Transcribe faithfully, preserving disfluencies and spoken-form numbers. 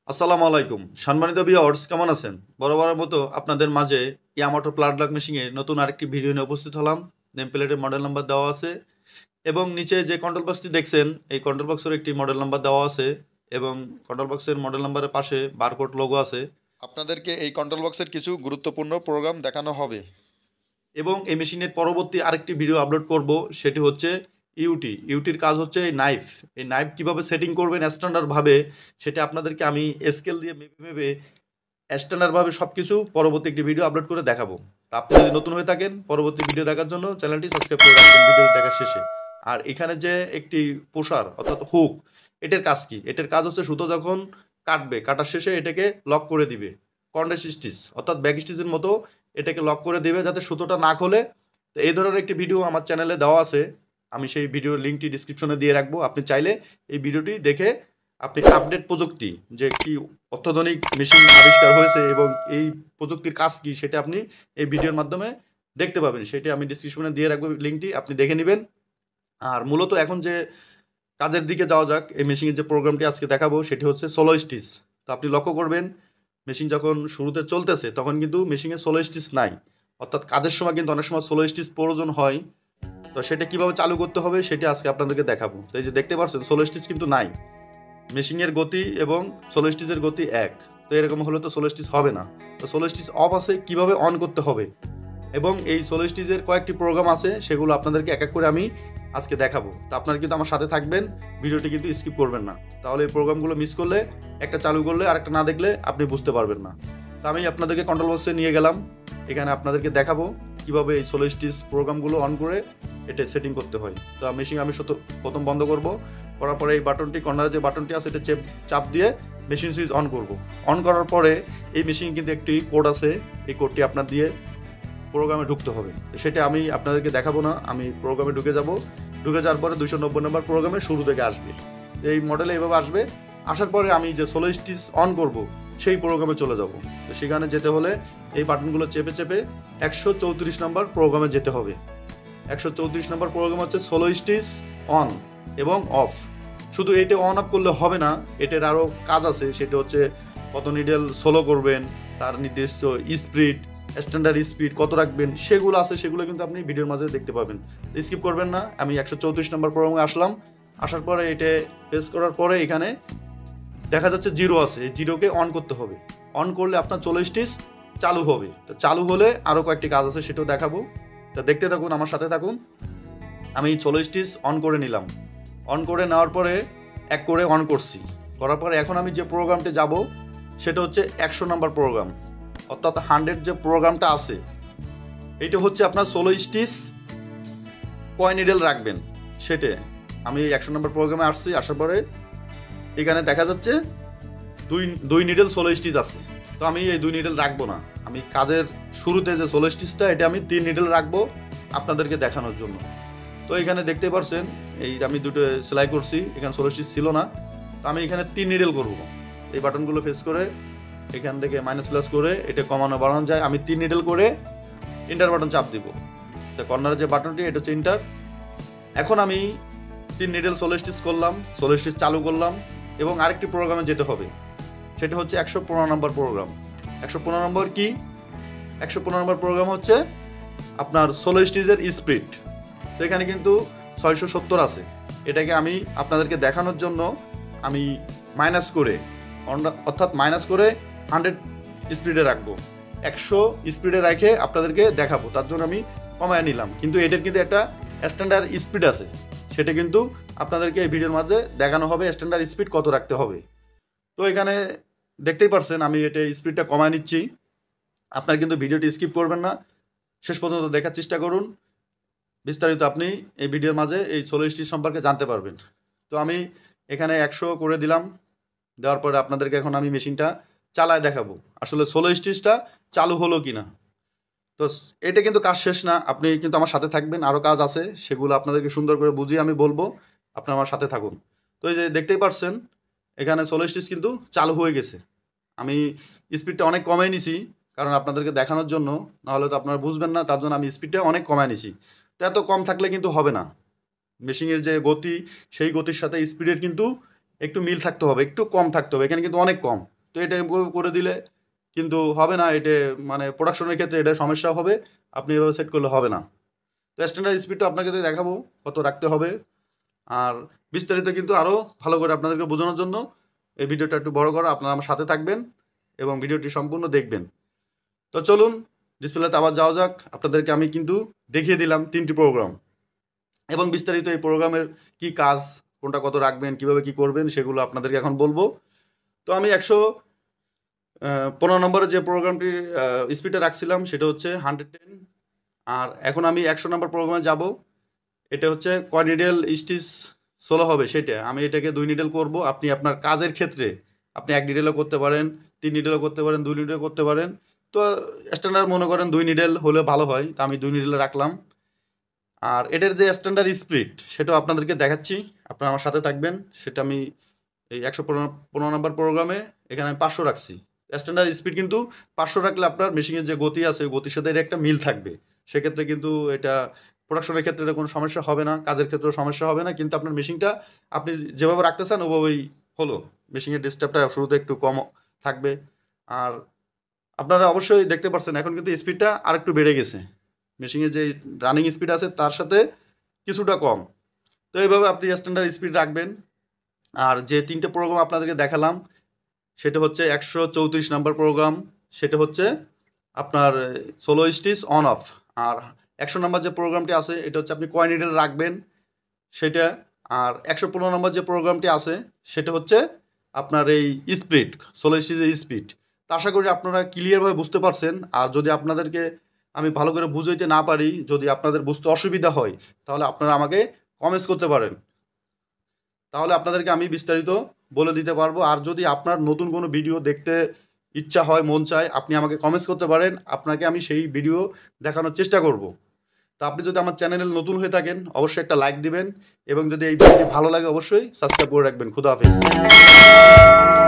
আসসালামু আলাইকুম সম্মানিত ভিউয়ার্স, কেমন আছেন? বরাবরের মতো আপনাদের মাঝে ইয়ামাটো ফ্ল্যাটলক মেশিনের নতুন আরেকটি ভিডিও নিয়ে উপস্থিত হলাম। নেম প্লেটের মডেল নাম্বার দেওয়া আছে এবং নিচে যে কন্ট্রোল বক্সটি দেখছেন এই কন্ট্রোল বক্সের একটি মডেল নাম্বার দেওয়া আছে এবং কন্ট্রোল বক্সের মডেল নাম্বারের পাশে বারকোড লোগো আছে। আপনাদেরকে এই কন্ট্রোল বক্সের কিছু গুরুত্বপূর্ণ প্রোগ্রাম দেখানো হবে এবং এই মেশিনের পরবর্তী আরেকটি ভিডিও আপলোড করব, সেটি হচ্ছে ইউটি ইউটির কাজ হচ্ছে এই নাইফ এই নাইফ কীভাবে সেটিং করবেন স্ট্যান্ডার্ডভাবে, সেটা আপনাদেরকে আমি স্কেল দিয়ে মেপে মেপে স্ট্যান্ডার্ডভাবে সব কিছু পরবর্তী একটি ভিডিও আপলোড করে দেখাবো। তা আপনি যদি নতুন হয়ে থাকেন পরবর্তী ভিডিও দেখার জন্য চ্যানেলটি সাবস্ক্রাইব করে রাখবেন ভিডিও দেখার শেষে। আর এখানে যে একটি প্রসার অর্থাৎ হুক, এটার কাজ কি? এটার কাজ হচ্ছে সুতো যখন কাটবে কাটার শেষে এটাকে লক করে দিবে, কন্ডেন্স স্টিচ অর্থাৎ ব্যাক স্টিচের মতো এটাকে লক করে দেবে যাতে সুতোটা না খোলে। তো এই ধরনের একটি ভিডিও আমার চ্যানেলে দেওয়া আছে, আমি সেই ভিডিওর লিঙ্কটি ডিসক্রিপশনে দিয়ে রাখবো। আপনি চাইলে এই ভিডিওটি দেখে আপনি আপডেট প্রযুক্তি যে কি অত্যাধুনিক মেশিন আবিষ্কার হয়েছে এবং এই প্রযুক্তির কাজ কি সেটা আপনি এই ভিডিওর মাধ্যমে দেখতে পাবেন। সেটি আমি ডিসক্রিপশনে দিয়ে রাখবো লিঙ্কটি, আপনি দেখে নেবেন। আর মূলত এখন যে কাজের দিকে যাওয়া যাক, এই মেশিনের যে প্রোগ্রামটি আজকে দেখাবো সেটি হচ্ছে সোলো স্টিচ। তো আপনি লক্ষ্য করবেন মেশিন যখন শুরুতে চলতেছে তখন কিন্তু মেশিনে সোলো স্টিচ নাই, অর্থাৎ কাজের সময় কিন্তু অনেক সময় সোলো স্টিচ প্রয়োজন হয়। তো সেটা কীভাবে চালু করতে হবে সেটা আজকে আপনাদেরকে দেখাবো। তো এই যে দেখতে পাচ্ছেন সোলো স্টিচ কিন্তু নাই, মেশিনের গতি এবং সোলো স্টিচের গতি এক, তো এরকম হলে তো সোলো স্টিচ হবে না। তো সোলো স্টিচ অফ আছে, কীভাবে অন করতে হবে এবং এই সোলো স্টিচের কয়েকটি প্রোগ্রাম আছে সেগুলো আপনাদেরকে এক এক করে আমি আজকে দেখাবো। তো আপনারা কিন্তু আমার সাথে থাকবেন, ভিডিওটি কিন্তু স্কিপ করবেন না, তাহলে এই প্রোগ্রামগুলো মিস করলে একটা চালু করলে আরেকটা না দেখলে আপনি বুঝতে পারবেন না। তো আমি আপনাদেরকে কন্ট্রোল বক্সে নিয়ে গেলাম, এখানে আপনাদেরকে দেখাবো কীভাবে এই সোলো স্টিচ প্রোগ্রামগুলো অন করে এটা সেটিং করতে হয়। তো মেশিন আমি প্রথম বন্ধ করব, করার পরে এই বাটনটি কর্নারে যে বাটনটি আছে এটা চেপ চাপ দিয়ে মেশিন সুইচ অন করব। অন করার পরে এই মেশিন কিন্তু একটি কোড আছে, এই কোডটি আপনার দিয়ে প্রোগ্রামে ঢুকতে হবে। সেটা আমি আপনাদেরকে দেখাবো না, আমি প্রোগ্রামে ঢুকে যাব। ঢুকে যাওয়ার পরে দুইশো নব্বই নম্বর প্রোগ্রামে শুরু থেকে আসবে, এই মডেলে এইভাবে আসবে। আসার পরে আমি যে সোলো স্টিচ অন করব সেই প্রোগ্রামে চলে যাব। তো সেখানে যেতে হলে এই বাটনগুলো চেপে চেপে একশো চৌত্রিশ নম্বর প্রোগ্রামে যেতে হবে। একশো চৌত্রিশ নম্বর প্রোগ্রাম হচ্ছে সোলো স্টিচ অন এবং অফ। শুধু এটা অন অফ করলে হবে না, এটার আরও কাজ আছে, সেটা হচ্ছে কত নিডেল সোলো করবেন, তার নির্দিষ্ট স্পিড, স্ট্যান্ডার্ড স্পিড কত রাখবেন, সেগুলো আছে, সেগুলো কিন্তু আপনি ভিডিওর মাঝে দেখতে পাবেন। স্কিপ করবেন না। আমি একশো চৌত্রিশ নম্বর প্রোগ্রামে আসলাম, আসার পরে এটা প্রেস করার পরে এখানে দেখা যাচ্ছে জিরো আছে, এই জিরোকে অন করতে হবে। অন করলে আপনার সোলো স্টিচ চালু হবে। তো চালু হলে আরও কয়েকটি কাজ আছে সেটাও দেখাবো, তা দেখতে থাকুন, আমার সাথে থাকুন। আমি সোলো স্টিচ অন করে নিলাম, অন করে নেওয়ার পরে এক করে অন করছি, করার পরে এখন আমি যে প্রোগ্রামটি যাব সেটা হচ্ছে একশো নম্বর প্রোগ্রাম, অর্থাৎ হান্ড্রেড যে প্রোগ্রামটা আছে এটা হচ্ছে আপনার সোলো স্টিচ কয় নিডেল রাখবেন সেটা। আমি একশো নম্বর প্রোগ্রামে আসছি, আসার পরে এখানে দেখা যাচ্ছে দুই দুই নিডেল সোলো স্টিচ আছে। তো আমি এই দুই নিডেল রাখবো না, আমি কাজের শুরুতে যে সোলো স্টিচটা এটা আমি তিন নিডেল রাখবো আপনাদেরকে দেখানোর জন্য। তো এখানে দেখতে পাচ্ছেন এই আমি দুটো সেলাই করছি, এখানে সোলো স্টিচ ছিল না, তো আমি এখানে তিন নিডেল করবো। এই বাটনগুলো প্রেস করে এখান থেকে মাইনাস প্লাস করে এটা কমানো বাড়ানো যায়। আমি তিন নিডেল করে ইন্টার বাটন চাপ দিব, তো কর্নারের যে বাটনটি এটা হচ্ছে ইন্টার। এখন আমি তিন নিডেল সোলো স্টিচ করলাম, সোলো স্টিচ চালু করলাম এবং আরেকটি প্রোগ্রামে যেতে হবে, সেটা হচ্ছে একশো পনেরো নম্বর প্রোগ্রাম। একশো পনেরো নম্বর কি? একশো পনেরো নম্বর প্রোগ্রাম হচ্ছে আপনার সোলো স্টিচের স্পিড। তো এখানে কিন্তু ছয়শো সত্তর আছে, এটাকে আমি আপনাদেরকে দেখানোর জন্য আমি মাইনাস করে অর্থাৎ মাইনাস করে হান্ড্রেড স্পিডে রাখবো, একশো স্পিডে রেখে আপনাদেরকে দেখাবো, তার জন্য আমি কমায় নিলাম। কিন্তু এটার কিন্তু একটা স্ট্যান্ডার্ড স্পিড আছে, সেটা কিন্তু আপনাদেরকে এই ভিডিওর মাঝে দেখানো হবে স্ট্যান্ডার্ড স্পিড কত রাখতে হবে। তো এখানে দেখতেই পারছেন আমি এটা স্পিডটা কমায় নিচ্ছি। আপনার কিন্তু ভিডিওটি স্কিপ করবেন না, শেষ পর্যন্ত দেখার চেষ্টা করুন, বিস্তারিত আপনি এই ভিডিওর মাঝে এই সোলো স্টিচ সম্পর্কে জানতে পারবেন। তো আমি এখানে একশো করে দিলাম, দেওয়ার পরে আপনাদেরকে এখন আমি মেশিনটা চালায় দেখাবো আসলে সোলো স্টিচটা চালু হলো কি না। তো এটা কিন্তু কাজ শেষ না, আপনি কিন্তু আমার সাথে থাকবেন, আরও কাজ আছে সেগুলো আপনাদেরকে সুন্দর করে বুঝিয়ে আমি বলবো, আপনি আমার সাথে থাকুন। তো এই যে দেখতেই পাচ্ছেন এখানে সোলো স্টিচ কিন্তু চালু হয়ে গেছে। আমি স্পিডটা অনেক কমাই নিছি কারণ আপনাদেরকে দেখানোর জন্য, নাহলে তো আপনারা বুঝবেন না, তার জন্য আমি স্পিডটা অনেক কমাই নিছি। তো এত কম থাকলে কিন্তু হবে না, মেশিনের যে গতি সেই গতির সাথে স্পিডের কিন্তু একটু মিল থাকতে হবে, একটু কম থাকতে হবে, এখানে কিন্তু অনেক কম। তো এটা এভাবে করে দিলে কিন্তু হবে না, এটা মানে প্রোডাকশনের ক্ষেত্রে এটা সমস্যা হবে, আপনি এভাবে সেট করলে হবে না। তো স্ট্যান্ডার্ড স্পিডটা আপনাকে দেখাবো কত রাখতে হবে, আর বিস্তারিত কিন্তু আরও ভালো করে আপনাদেরকে বোঝানোর জন্য এই ভিডিওটা একটু বড় করা, আপনারা আমার সাথে থাকবেন এবং ভিডিওটি সম্পূর্ণ দেখবেন। তো চলুন ডিসপ্লেতে আবার যাওয়া যাক। আপনাদেরকে আমি কিন্তু দেখিয়ে দিলাম তিনটি প্রোগ্রাম এবং বিস্তারিত এই প্রোগ্রামের কি কাজ, কোনটা কত রাখবেন, কিভাবে কি করবেন সেগুলো আপনাদেরকে এখন বলবো। তো আমি একশো পনেরো নম্বরে যে প্রোগ্রামটি স্পিডে রাখছিলাম সেটা হচ্ছে হান্ড্রেড টেন, আর এখন আমি একশো নম্বর প্রোগ্রামে যাব। এটা হচ্ছে কয় নিডেল স্টিচ ষোলো হবে সেটা, আমি এটাকে দুই নিডেল করব। আপনি আপনার কাজের ক্ষেত্রে আপনি এক নিডেলও করতে পারেন, তিন নিডেলও করতে পারেন, দুই নিডেলও করতে পারেন। তো স্ট্যান্ডার্ড মনে করেন দুই নিডেল হলে ভালো হয়, তো আমি দুই নিডেলে রাখলাম। আর এটার যে স্ট্যান্ডার্ড স্পিড সেটাও আপনাদেরকে দেখাচ্ছি, আপনারা আমার সাথে থাকবেন। সেটা আমি এই একশো পনেরো পনেরো নম্বর প্রোগ্রামে এখানে আমি পাঁচশো রাখছি। স্ট্যান্ডার্ড স্পিড কিন্তু পাঁচশো রাখলে আপনার মেশিনের যে গতি আছে গতির সাথে এর একটা মিল থাকবে, সেক্ষেত্রে কিন্তু এটা প্রোডাকশনের ক্ষেত্রে এটা কোনো সমস্যা হবে না, কাজের ক্ষেত্রেও সমস্যা হবে না। কিন্তু আপনার মেশিনটা আপনি যেভাবে রাখতে চান ওভাবেই হলো, মেশিনের ডিস্টার্বটা শুরুতে একটু কম থাকবে। আর আপনারা অবশ্যই দেখতে পাচ্ছেন এখন কিন্তু স্পিডটা আর একটু বেড়ে গেছে, মেশিনের যে রানিং স্পিড আছে তার সাথে কিছুটা কম। তো এইভাবে আপনি স্ট্যান্ডার্ড স্পিড রাখবেন। আর যে তিনটে প্রোগ্রাম আপনাদেরকে দেখালাম সেটা হচ্ছে একশো চৌত্রিশ নম্বর প্রোগ্রাম, সেটা হচ্ছে আপনার ষোলো স্টিচ অন অফ। আর একশো নম্বর যে প্রোগ্রামটি আছে এটা হচ্ছে আপনি কয় নিডেল রাখবেন সেটা। আর একশো পনেরো নম্বর যে প্রোগ্রামটি আছে সেটা হচ্ছে আপনার এই স্পিড, ষোলো স্টিচের স্পিড। তো আশা করি আপনারা ক্লিয়ারভাবে বুঝতে পারছেন। আর যদি আপনাদেরকে আমি ভালো করে বুঝাইতে না পারি, যদি আপনাদের বুঝতে অসুবিধা হয়, তাহলে আপনারা আমাকে কমেন্টস করতে পারেন, তাহলে আপনাদেরকে আমি বিস্তারিত বলে দিতে পারবো। আর যদি আপনার নতুন কোনো ভিডিও দেখতে ইচ্ছা হয়, মন চায়, আপনি আমাকে কমেন্টস করতে পারেন, আপনাকে আমি সেই ভিডিও দেখানোর চেষ্টা করব। তা আপনি যদি আমার চ্যানেলে নতুন হয়ে থাকেন অবশ্যই একটা লাইক দিবেন এবং যদি এই ভিডিওটি ভালো লাগে অবশ্যই সাবস্ক্রাইব করে রাখবেন। খুদা হাফেজ।